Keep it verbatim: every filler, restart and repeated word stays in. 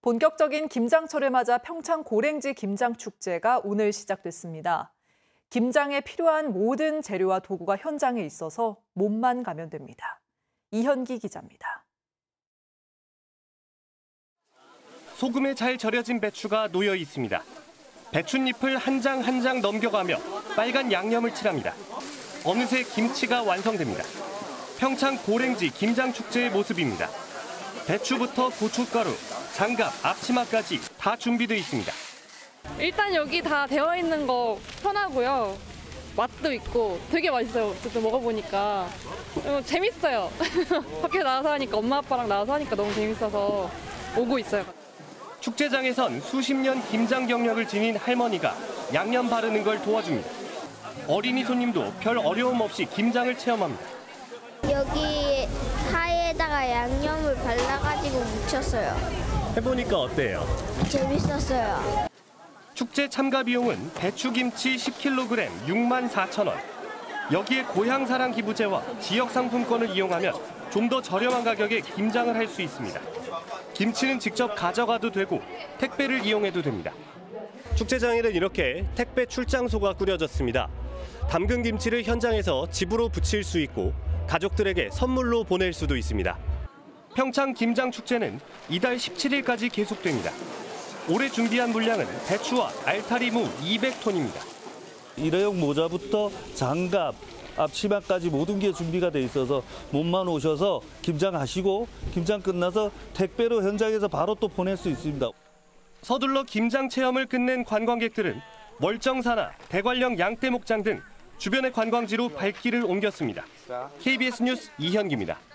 본격적인 김장철을 맞아 평창 고랭지 김장축제가 오늘 시작됐습니다. 김장에 필요한 모든 재료와 도구가 현장에 있어서 몸만 가면 됩니다. 이현기 기자입니다. 소금에 잘 절여진 배추가 놓여 있습니다. 배춧잎을 한 장 한 장 넘겨가며 빨간 양념을 칠합니다. 어느새 김치가 완성됩니다. 평창 고랭지 김장축제의 모습입니다. 배추부터 고춧가루, 장갑, 앞치마까지 다 준비되어 있습니다. 일단 여기 다 되어 있는 거 편하고요. 맛도 있고 되게 맛있어요. 그때 먹어보니까. 그리고 재밌어요. 밖에 나와서 하니까, 엄마 아빠랑 나와서 하니까 너무 재밌어서 오고 있어요. 축제장에선 수십 년 김장 경력을 지닌 할머니가 양념 바르는 걸 도와줍니다. 어린이 손님도 별 어려움 없이 김장을 체험합니다. 여기 사이에다가 양념을 발라가지고 묻혔어요. 해보니까 어때요? 재밌었어요. 축제 참가 비용은 배추김치 십 킬로그램 육만 사천 원. 여기에 고향사랑 기부제와 지역 상품권을 이용하면 좀 더 저렴한 가격에 김장을 할 수 있습니다. 김치는 직접 가져가도 되고 택배를 이용해도 됩니다. 축제장에는 이렇게 택배 출장소가 꾸려졌습니다. 담근 김치를 현장에서 집으로 부칠 수 있고 가족들에게 선물로 보낼 수도 있습니다. 평창 김장축제는 이달 십칠 일까지 계속됩니다. 올해 준비한 물량은 배추와 알타리 무 이백 톤입니다. 일회용 모자부터 장갑, 앞치마까지 모든 게 준비가 돼 있어서 몸만 오셔서 김장하시고 김장 끝나서 택배로 현장에서 바로 또 보낼 수 있습니다. 서둘러 김장 체험을 끝낸 관광객들은 월정사나 대관령 양떼목장 등 주변의 관광지로 발길을 옮겼습니다. 케이비에스 뉴스 이현기입니다.